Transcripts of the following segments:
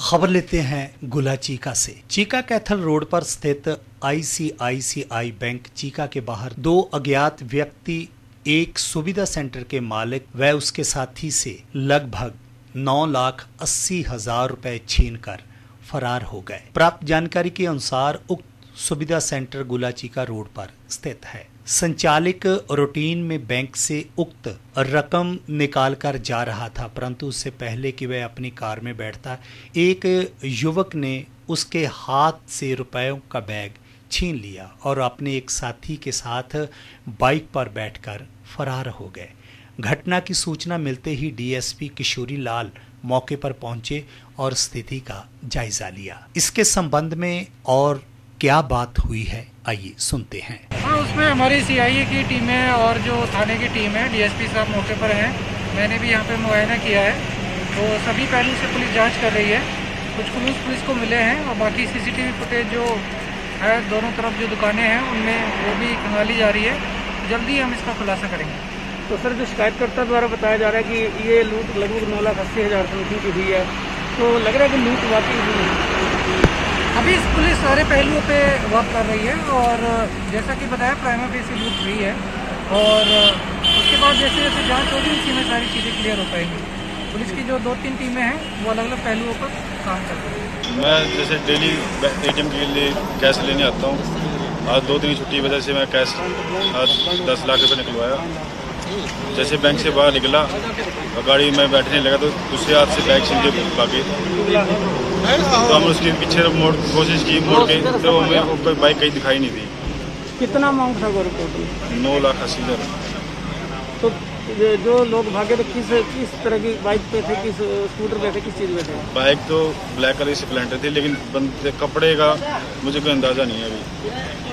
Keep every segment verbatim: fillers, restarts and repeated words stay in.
खबर लेते हैं गुला चीका से। चीका कैथल रोड पर स्थित आई सी आई सी आई बैंक चीका के बाहर दो अज्ञात व्यक्ति एक सुविधा सेंटर के मालिक व उसके साथी से लगभग नौ लाख अस्सी हजार रुपए छीनकर फरार हो गए। प्राप्त जानकारी के अनुसार उक्त सुविधा सेंटर गुला चीका रोड पर स्थित है। संचालक रूटीन में बैंक से उक्त रकम निकाल कर जा रहा था, परंतु उससे पहले कि वह अपनी कार में बैठता, एक युवक ने उसके हाथ से रुपयों का बैग छीन लिया और अपने एक साथी के साथ बाइक पर बैठकर फरार हो गए। घटना की सूचना मिलते ही D S P Kishori Lal मौके पर पहुंचे और स्थिति का जायजा लिया। इसके संबंध में और क्या बात हुई है, आइए सुनते हैं। हाँ, उसमें हमारी सी आई ए की टीम है और जो थाने की टीम है, डी एस पी साहब मौके पर हैं। मैंने भी यहाँ पे मुआयना किया है, तो सभी पहलू से पुलिस जांच कर रही है। कुछ पुलिस पुलिस को मिले हैं और बाकी C C T V footage जो है दोनों तरफ जो दुकानें हैं उनमें वो भी खंगाली जा रही है। जल्दी हम इसका खुलासा करेंगे। तो सर, जो शिकायतकर्ता द्वारा बताया जा रहा है कि ये लूट लगभग नौ लाख अस्सी हज़ार समथिंग की हुई है, तो लग रहा है कि लूट वाकई हुई है। अभी पुलिस सारे पहलुओं पे वर्क कर रही है और जैसा कि बताया प्राइमा फेसी लूट हुई है और उसके बाद जैसे जैसे जांच होगी उसी में सारी चीज़ें क्लियर हो पाएंगी। पुलिस की जो दो तीन टीमें हैं वो अलग अलग पहलुओं पर काम कर रही है। मैं जैसे डेली ए टी एम के लिए कैश लेने आता हूँ। आज दो दिन की छुट्टी की वजह से मैं कैश आज दस लाख रुपये निकलवाया। जैसे बैंक से बाहर निकला और गाड़ी में बैठने लगा तो दूसरे हाथ से बैग छीन के भागे। तो हम उसके पीछे मोड़ कोशिश की मोड़ के, तो हमें कोई बाइक कहीं दिखाई नहीं दी। कितना अमाउंट था गौरव टोटल? नौ लाख अस्सी हज़ार। तो जो लोग भागे तो किस किस तरह की बाइक पे थे, किस स्कूटर पे थे, किस चीज़ में थे? बाइक तो ब्लैक कलर की स्प्लेंडर थी, लेकिन बंदे कपड़े का मुझे कोई अंदाज़ा नहीं है अभी।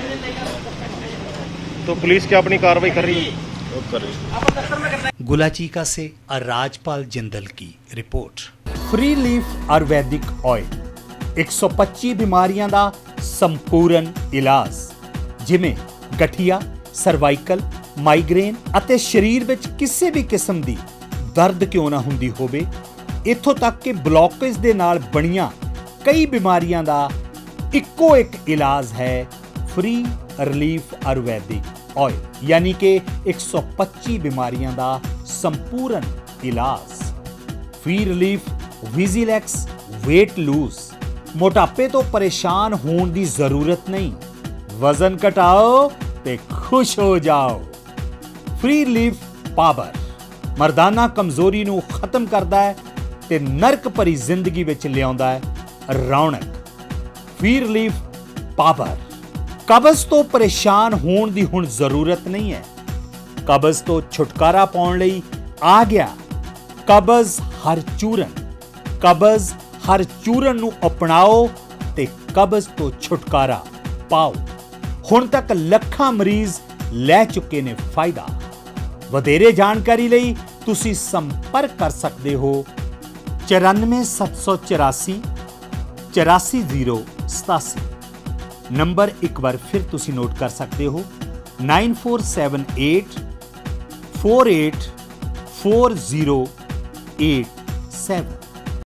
तो पुलिस क्या अपनी कार्रवाई कर रही है? कर रही। गुला चीका से राजपाल जिंदल की report. Free leaf ayurvedic oil एक सौ पच्चीस बीमारियां दा संपूर्ण इलाज, जिमें गठिया, सर्वाइकल, माइग्रेन ਅਤੇ शरीर ਵਿੱਚ ਕਿਸੇ ਵੀ किस्म ਦੀ दर्द क्यों ना ਹੁੰਦੀ ਹੋਵੇ, ਇੱਥੋਂ तक कि ब्लॉकेज ਦੇ ਨਾਲ ਬਣੀਆਂ कई बीमारियां ਦਾ ਇੱਕੋ ਇੱਕ इलाज है फ्री रिलीफ आयुर्वैदिक ऑयल, यानी कि एक सौ पच्चीस बीमारियां दा संपूर्ण इलाज। फ्री रिलीफ विजिलैक्स वेट लूज, मोटापे तो परेशान होने की जरूरत नहीं, वजन घटाओ ते खुश हो जाओ। फ्री रिलीफ पावर मर्दाना कमजोरी नू खत्म करता है ते नरक भरी जिंदगी विच लियाउंदा है रौनक। फ्री रिलीफ पावर कब्ज तो परेशान होने की हुण जरूरत नहीं है। कब्ज तो छुटकारा पाउण लई आ गया कब्ज हर चूरन। कब्ज हर चूरन नू अपनाओ ते कब्ज तो छुटकारा पाओ। हुण तक लखां मरीज लै चुके ने फायदा। वधेरे जानकारी लई तुसी संपर्क कर सकते हो चौरानवे सत्त सौ चौरासी चौरासी जीरो सतासी। नंबर एक बार फिर तुसी नोट कर सकते हो nine four seven eight four eight four zero eight seven.